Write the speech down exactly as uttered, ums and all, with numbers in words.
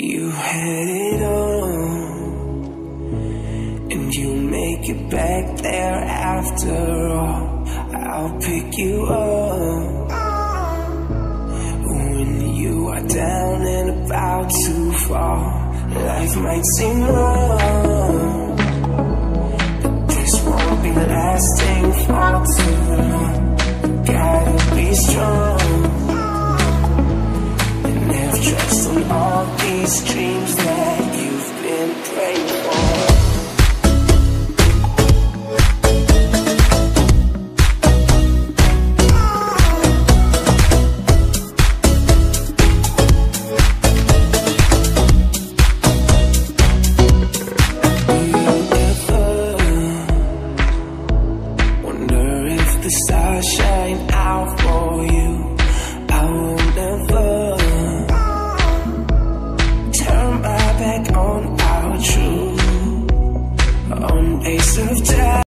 You had it all, and you make it back there after all. I'll pick you up when you are down and about to fall. Life might seem long, but this won't be lasting for too long. Gotta be strong, and have trust in all these dreams that you've been praying for. The stars shine out for you. I will never turn my back on our truth. On days of doubt,